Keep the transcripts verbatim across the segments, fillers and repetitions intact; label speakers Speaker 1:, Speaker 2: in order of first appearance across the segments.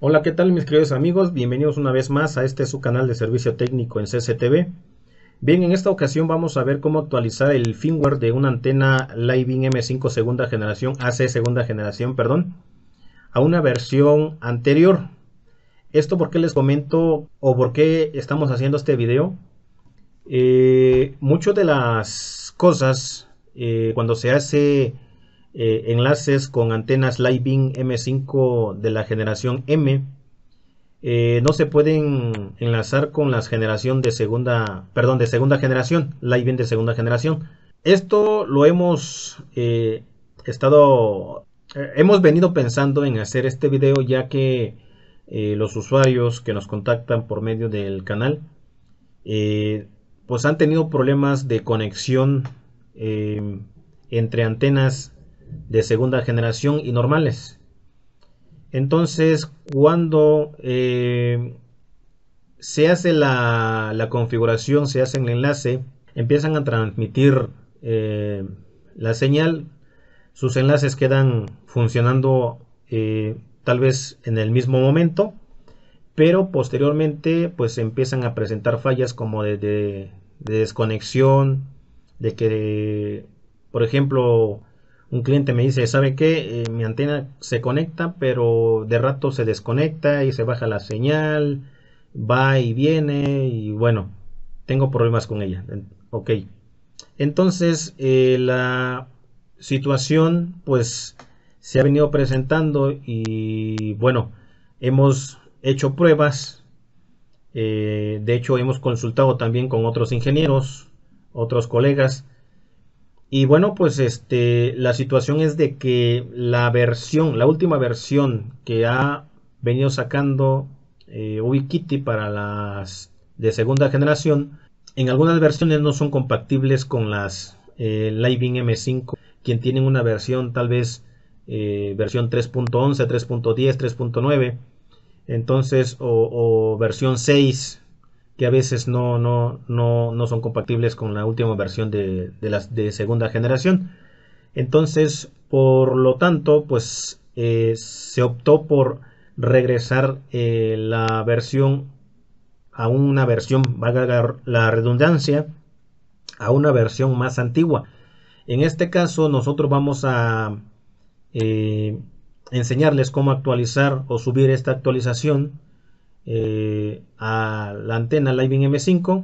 Speaker 1: Hola, ¿qué tal mis queridos amigos? Bienvenidos una vez más a este su canal de servicio técnico en C C T V. Bien, en esta ocasión vamos a ver cómo actualizar el firmware de una antena Living M cinco segunda generación, A C segunda generación, perdón, a una versión anterior. Esto porque les comento o por qué estamos haciendo este video. Eh, muchas de las cosas eh, cuando se hace eh, enlaces con antenas Living M cinco de la generación M, eh, no se pueden enlazar con la generación de segunda, perdón, de segunda generación, Living de segunda generación. Esto lo hemos eh, estado, eh, hemos venido pensando en hacer este video ya que eh, los usuarios que nos contactan por medio del canal, eh, pues han tenido problemas de conexión eh, entre antenas de segunda generación y normales. Entonces, cuando eh, se hace la, la, configuración, se hace el enlace, empiezan a transmitir eh, la señal, sus enlaces quedan funcionando eh, tal vez en el mismo momento, pero posteriormente pues empiezan a presentar fallas como de, de, de desconexión, de que, por ejemplo, un cliente me dice, ¿sabe qué? Eh, mi antena se conecta, pero de rato se desconecta y se baja la señal, va y viene, y bueno, tengo problemas con ella. Ok. Entonces, eh, la situación, pues, se ha venido presentando y, bueno, hemos hecho pruebas. Eh, de hecho, hemos consultado también con otros ingenieros, otros colegas, y bueno, pues este, la situación es de que la versión, la última versión que ha venido sacando eh, Ubiquiti para las de segunda generación, en algunas versiones no son compatibles con las eh, Living M cinco, quien tienen una versión tal vez eh, versión tres punto once, tres punto diez, tres punto nueve, entonces o, o versión seis, que a veces no, no, no, no son compatibles con la última versión de, de las de segunda generación. Entonces, por lo tanto, pues eh, se optó por regresar eh, la versión a una versión, valga la redundancia, a una versión más antigua. En este caso, nosotros vamos a eh, enseñarles cómo actualizar o subir esta actualización eh, a la antena Living M cinco.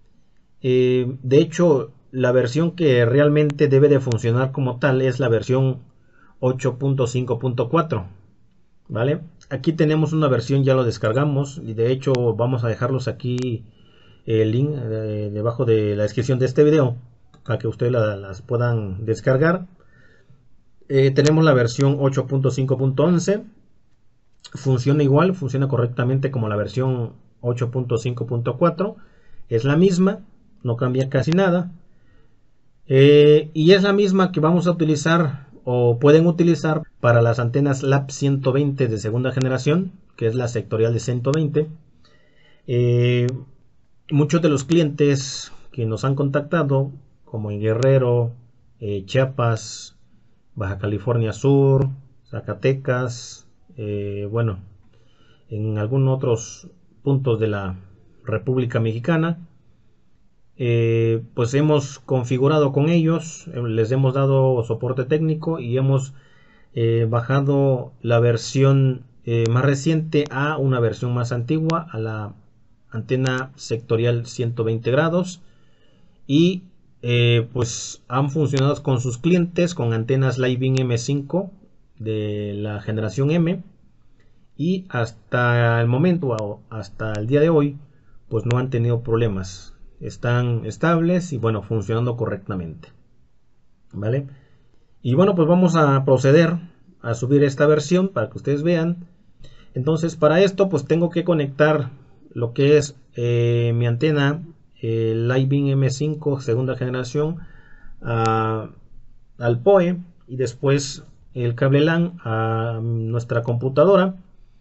Speaker 1: Eh, de hecho, la versión que realmente debe de funcionar como tal es la versión ocho punto cinco punto cuatro, ¿vale? Aquí tenemos una versión, ya lo descargamos y de hecho vamos a dejarlos aquí el link eh, debajo de la descripción de este video para que ustedes la, las puedan descargar. Eh, tenemos la versión ocho punto cinco punto once, funciona igual, funciona correctamente como la versión ocho punto cinco punto cuatro, es la misma, no cambia casi nada, eh, y es la misma que vamos a utilizar o pueden utilizar para las antenas Lab ciento veinte de segunda generación, que es la sectorial de ciento veinte. Eh, muchos de los clientes que nos han contactado, como en Guerrero, eh, Chiapas, Baja California Sur, Zacatecas, eh, bueno, en algunos otros puntos de la República Mexicana, eh, pues hemos configurado con ellos, eh, les hemos dado soporte técnico y hemos eh, bajado la versión eh, más reciente a una versión más antigua, a la antena sectorial ciento veinte grados, y eh, pues han funcionado con sus clientes con antenas Living M cinco de la generación M, y hasta el momento, hasta el día de hoy, pues no han tenido problemas, están estables y bueno, funcionando correctamente, ¿vale? Y bueno, pues vamos a proceder a subir esta versión para que ustedes vean. Entonces, para esto pues tengo que conectar lo que es eh, mi antena eh, Living M cinco segunda generación a, al P O E, y después el cable LAN a nuestra computadora.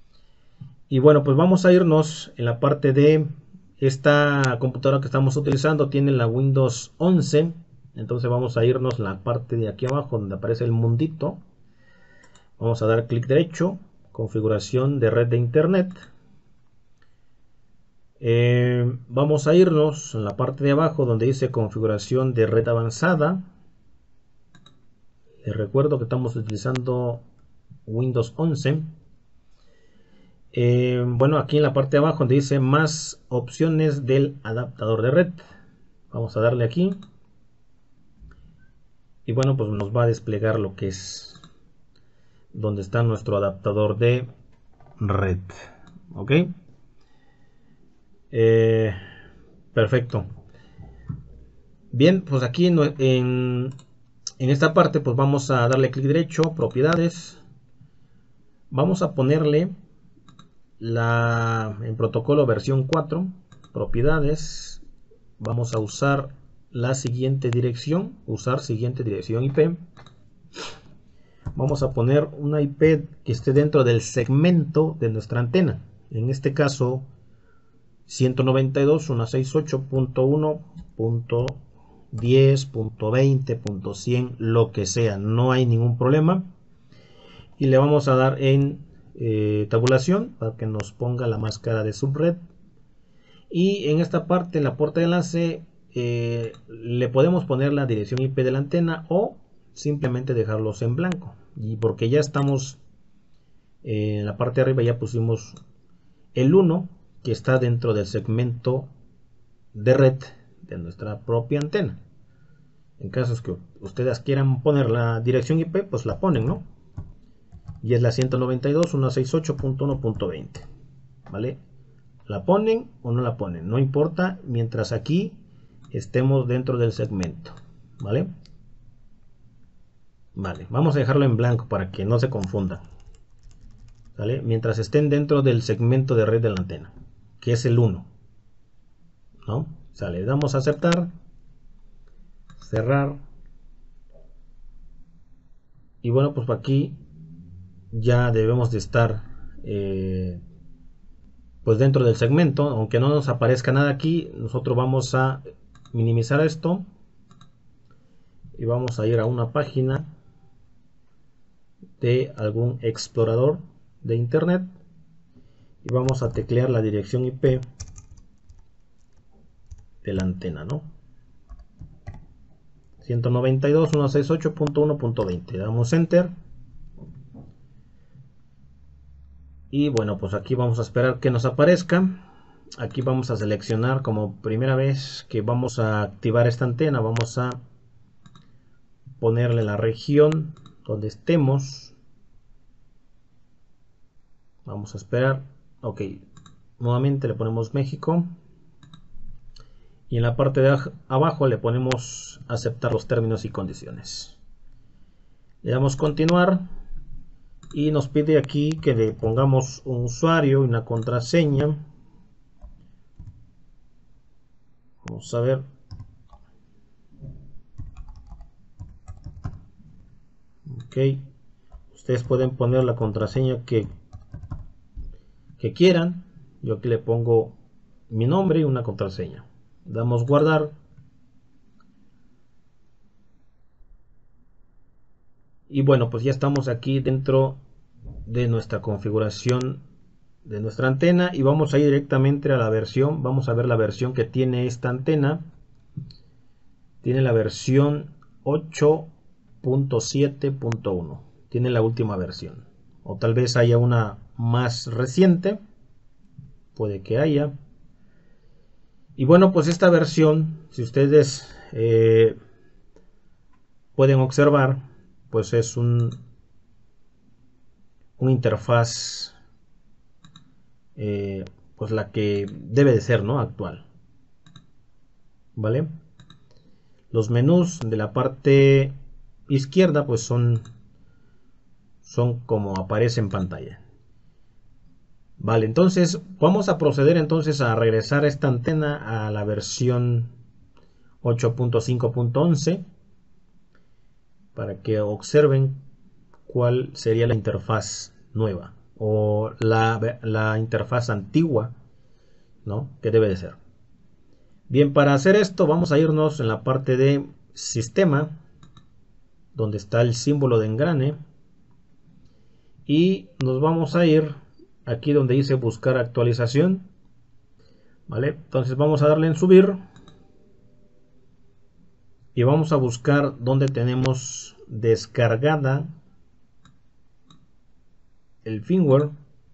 Speaker 1: Y bueno, pues vamos a irnos en la parte de esta computadora que estamos utilizando, tiene la Windows once. Entonces vamos a irnos en la parte de aquí abajo donde aparece el mundito. Vamos a dar clic derecho, configuración de red de internet. Eh, vamos a irnos en la parte de abajo donde dice configuración de red avanzada. Les recuerdo que estamos utilizando Windows once. Eh, bueno, aquí en la parte de abajo donde dice más opciones del adaptador de red, vamos a darle aquí y bueno, pues nos va a desplegar lo que es donde está nuestro adaptador de red. Ok, eh, perfecto. Bien, pues aquí en, en, en esta parte pues vamos a darle clic derecho, propiedades, vamos a ponerle la en protocolo versión cuatro, propiedades, vamos a usar la siguiente dirección, usar siguiente dirección I P. Vamos a poner una I P que esté dentro del segmento de nuestra antena, en este caso ciento noventa y dos punto ciento sesenta y ocho punto uno punto diez punto veinte punto cien, lo que sea, no hay ningún problema. Y le vamos a dar en eh, tabulación para que nos ponga la máscara de subred. Y en esta parte, en la puerta de enlace, eh, le podemos poner la dirección I P de la antena o simplemente dejarlos en blanco. Y porque ya estamos eh, en la parte de arriba, ya pusimos el uno que está dentro del segmento de red de nuestra propia antena. En casos que ustedes quieran poner la dirección I P, pues la ponen, ¿no? Y es la ciento noventa y dos punto ciento sesenta y ocho punto uno punto veinte, ¿vale? La ponen o no la ponen, no importa, mientras aquí estemos dentro del segmento, ¿vale? Vale, vamos a dejarlo en blanco para que no se confundan, ¿vale? Mientras estén dentro del segmento de red de la antena, que es el uno, ¿no? Sale, le damos a aceptar, cerrar, y bueno, pues aquí ya debemos de estar eh, pues dentro del segmento, aunque no nos aparezca nada aquí. Nosotros vamos a minimizar esto y vamos a ir a una página de algún explorador de internet y vamos a teclear la dirección I P de la antena, ¿no? ciento noventa y dos punto ciento sesenta y ocho punto uno punto veinte, damos enter. Y bueno, pues aquí vamos a esperar que nos aparezca. Aquí vamos a seleccionar como primera vez que vamos a activar esta antena. Vamos a ponerle la región donde estemos. Vamos a esperar. Ok, nuevamente le ponemos México. Y en la parte de abajo le ponemos aceptar los términos y condiciones. Le damos continuar. Y nos pide aquí que le pongamos un usuario y una contraseña. Vamos a ver. Ok. Ustedes pueden poner la contraseña que, que quieran. Yo aquí le pongo mi nombre y una contraseña. Damos guardar. Y bueno, pues ya estamos aquí dentro de nuestra configuración de nuestra antena y vamos a ir directamente a la versión. Vamos a ver la versión que tiene esta antena. Tiene la versión ocho punto siete punto uno, tiene la última versión, o tal vez haya una más reciente, puede que haya. Y bueno, pues esta versión, si ustedes eh, pueden observar, pues es un una interfaz eh, pues la que debe de ser, ¿no? Actual, ¿vale? Los menús de la parte izquierda pues son son como aparece en pantalla. Vale, entonces vamos a proceder entonces a regresar esta antena a la versión ocho punto cinco punto once para que observen cuál sería la interfaz nueva o la, la interfaz antigua, ¿no? Que debe de ser. Bien, para hacer esto vamos a irnos en la parte de sistema, donde está el símbolo de engrane, y nos vamos a ir aquí donde dice buscar actualización, vale. Entonces vamos a darle en subir y vamos a buscar donde tenemos descargada el firmware.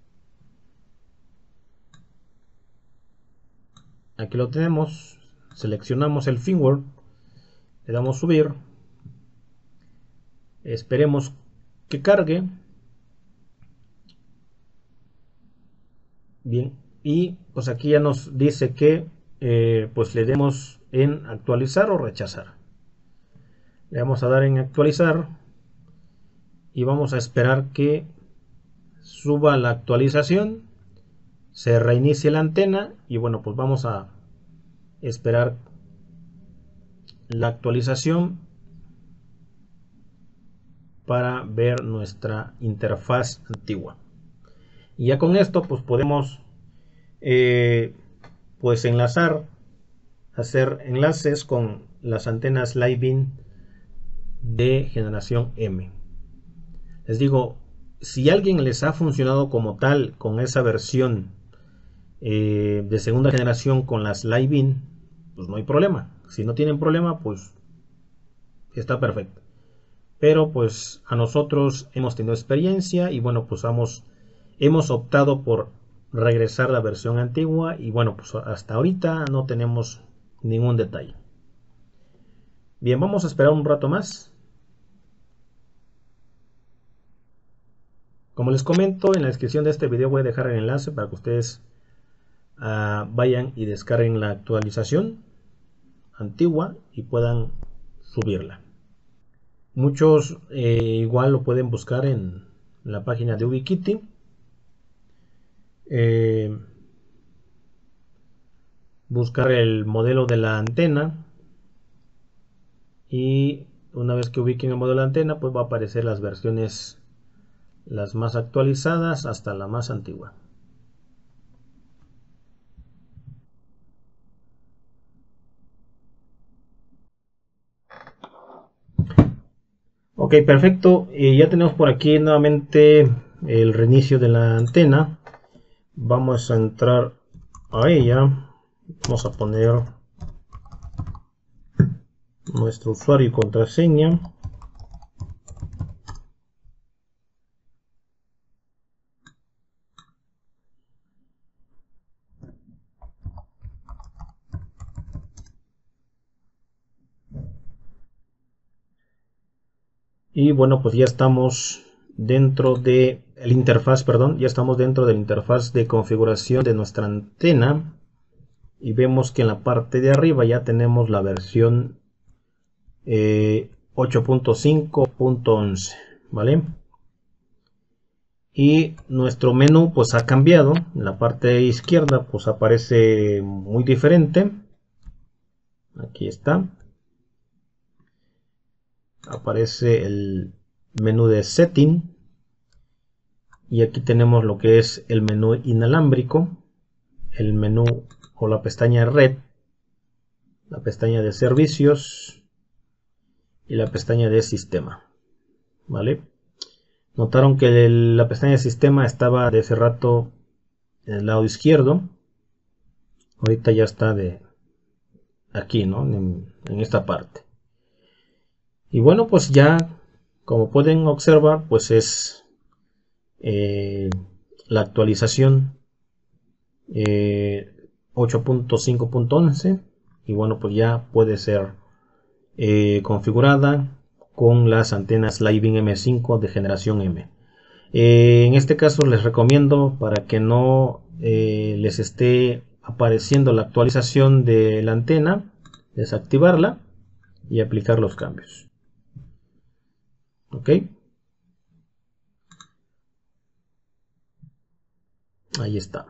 Speaker 1: Aquí lo tenemos, seleccionamos el firmware, le damos subir, esperemos que cargue. Bien, y pues aquí ya nos dice que eh, pues le demos en actualizar o rechazar. Le vamos a dar en actualizar y vamos a esperar que suba la actualización, se reinicie la antena y bueno, pues vamos a esperar la actualización para ver nuestra interfaz antigua. Y ya con esto pues podemos eh, pues enlazar, hacer enlaces con las antenas Living de generación M. Les digo, si a alguien les ha funcionado como tal con esa versión eh, de segunda generación con las Living, pues no hay problema. Si no tienen problema, pues está perfecto. Pero pues a nosotros hemos tenido experiencia y bueno, pues vamos, hemos optado por regresar a la versión antigua y bueno, pues hasta ahorita no tenemos ningún detalle. Bien, vamos a esperar un rato más. Como les comento, en la descripción de este video voy a dejar el enlace para que ustedes uh, vayan y descarguen la actualización antigua y puedan subirla. Muchos eh, igual lo pueden buscar en la página de Ubiquiti. Eh, buscar el modelo de la antena y una vez que ubiquen el modelo de la antena, pues va a aparecer las versiones las más actualizadas hasta la más antigua. Ok, perfecto. Y ya tenemos por aquí nuevamente el reinicio de la antena. Vamos a entrar a ella. Vamos a poner nuestro usuario y contraseña. Y bueno, pues ya estamos dentro de el interfaz, perdón, ya estamos dentro del interfaz de configuración de nuestra antena y vemos que en la parte de arriba ya tenemos la versión eh, ocho punto cinco punto once, ¿vale? Y nuestro menú pues ha cambiado. En la parte izquierda pues aparece muy diferente. Aquí está. Aparece el menú de setting y aquí tenemos lo que es el menú inalámbrico, el menú o la pestaña red, la pestaña de servicios y la pestaña de sistema, ¿vale? Notaron que el, la pestaña de sistema estaba de ese rato en el lado izquierdo, ahorita ya está de aquí, ¿no? en, en esta parte. Y bueno, pues ya como pueden observar, pues es eh, la actualización eh, ocho punto cinco punto once y bueno, pues ya puede ser eh, configurada con las antenas Living M cinco de generación M. Eh, en este caso les recomiendo, para que no eh, les esté apareciendo la actualización de la antena, desactivarla y aplicar los cambios. Ok, ahí está.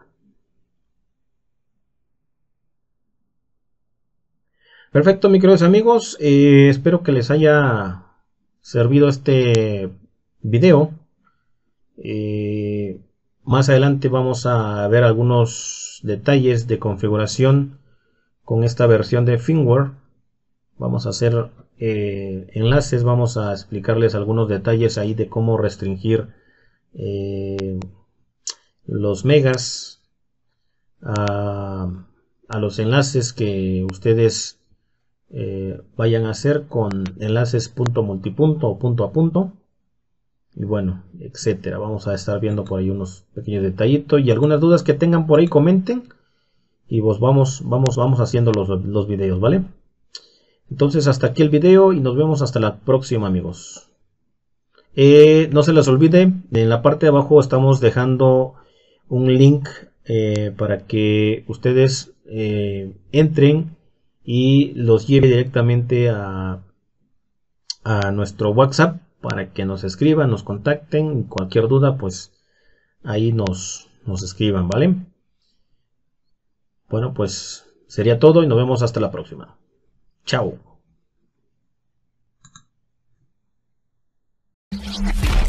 Speaker 1: Perfecto, mis queridos amigos, eh, espero que les haya servido este video. Eh, más adelante vamos a ver algunos detalles de configuración con esta versión de firmware. Vamos a hacer eh, enlaces, vamos a explicarles algunos detalles ahí de cómo restringir eh, los megas a, a los enlaces que ustedes eh, vayan a hacer con enlaces punto multipunto o punto a punto, y bueno, etcétera. Vamos a estar viendo por ahí unos pequeños detallitos, y algunas dudas que tengan por ahí comenten, y pues vamos vamos vamos haciendo los, los videos, ¿vale? Entonces hasta aquí el video y nos vemos hasta la próxima, amigos. Eh, no se les olvide, en la parte de abajo estamos dejando un link eh, para que ustedes eh, entren y los lleve directamente a, a nuestro WhatsApp para que nos escriban, nos contacten. Cualquier duda, pues ahí nos, nos escriban, ¿vale? Bueno, pues sería todo y nos vemos hasta la próxima. Chao.